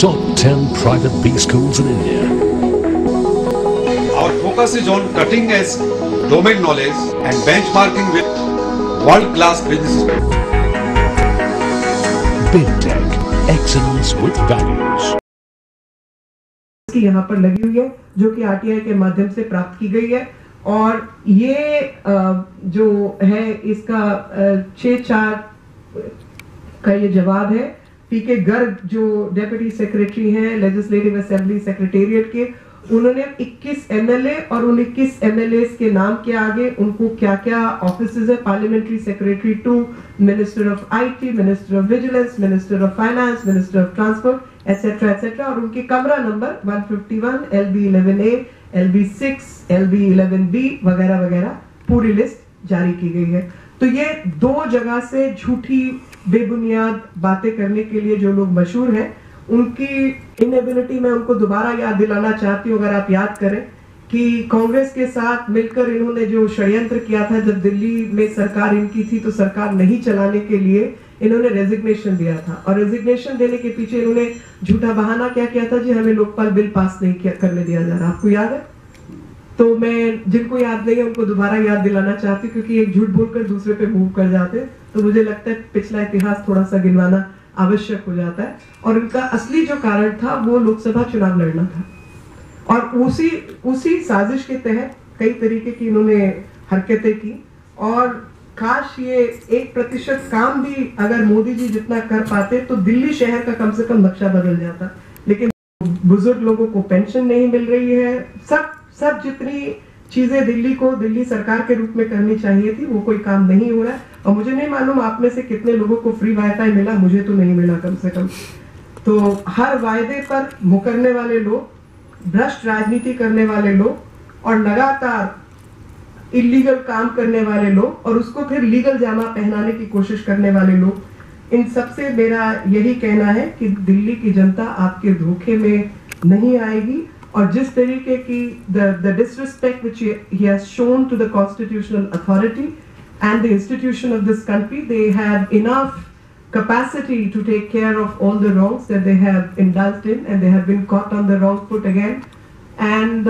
top 10 private B schools in India. Our focus is on cutting edge domain knowledge and benchmarking with world-class businesses. Big Tech, excellence with values. यहाँ पर लगी हुई है जो कि RTI के माध्यम से प्राप्त की गई है और ये जो है इसका 6/4 का ये जवाब है। पीके गर्ग जो डेप्यूटी सेक्रेटरी हैं लेजिस्लेटिव असेंबली सेक्रेटेरिएट के, उन्होंने 21 एमएलए और उन 21 एमएलएस के नाम के आगे उनको क्या क्या ऑफिसेज है, parliamentary secretary to minister of IT, minister of vigilance, minister of finance, minister of transport etcetera etcetera, और उनके कमरा नंबर 151, LB11A, LB6, LB11B वगैरह वगैरह पूरी लिस्ट जारी की गई है। तो ये 2 जगह से झूठी बेबुनियाद बातें करने के लिए जो लोग मशहूर हैं, उनकी इनएबिलिटी में उनको दोबारा याद दिलाना चाहती हूँ। अगर आप याद करें कि कांग्रेस के साथ मिलकर इन्होंने जो षड्यंत्र किया था, जब दिल्ली में सरकार इनकी थी तो सरकार नहीं चलाने के लिए इन्होंने रेजिग्नेशन दिया था, और रेजिग्नेशन देने के पीछे इन्होंने झूठा बहाना क्या किया था, जी हमें लोकपाल बिल पास नहीं करने दिया जा रहा। आपको याद है? तो मैं जिनको याद नहीं है उनको दोबारा याद दिलाना चाहती हूँ, क्योंकि एक झूठ बोलकर दूसरे पे मूव कर जाते, तो मुझे लगता है पिछला इतिहास थोड़ा सा गिनवाना आवश्यक हो जाता है। और इनका असली जो कारण था वो लोकसभा चुनाव लड़ना था, और उसी साजिश के तहत कई तरीके की इन्होंने हरकतें की। और काश ये 1% काम भी अगर मोदी जी जितना कर पाते तो दिल्ली शहर का कम से कम नक्शा बदल जाता, लेकिन बुजुर्ग लोगों को पेंशन नहीं मिल रही है। सब जितनी चीजें दिल्ली सरकार के रूप में करनी चाहिए थी वो कोई काम नहीं हो रहा है। और मुझे नहीं मालूम आप में से कितने लोगों को फ्री वाईफाई मिला, मुझे तो नहीं मिला कम से कम। तो हर वायदे पर मुकरने वाले लोग, भ्रष्ट राजनीति करने वाले लोग, और लगातार इलीगल काम करने वाले लोग, और उसको फिर लीगल जामा पहनाने की कोशिश करने वाले लोग, इन सबसे मेरा यही कहना है कि दिल्ली की जनता आपके धोखे में नहीं आएगी। और जिस तरीके की the disrespect which he has shown to the constitutional authority and the institution of this country, they have enough capacity to take care of all the wrongs that they have indulged in, and they have been caught on the wrong foot again. And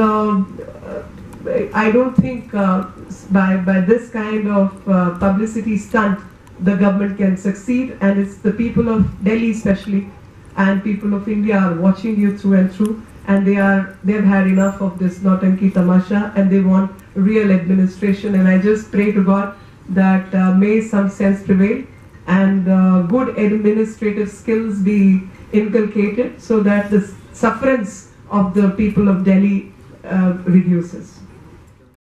I don't think by this kind of publicity stunt the government can succeed, and it's the people of Delhi especially and people of India are watching you through and through, and they've had enough of this nautanki tamasha, and they want real administration. And I just pray to God that may some sense prevail and good administrative skills be inculcated so that the sufferance of the people of Delhi reduces.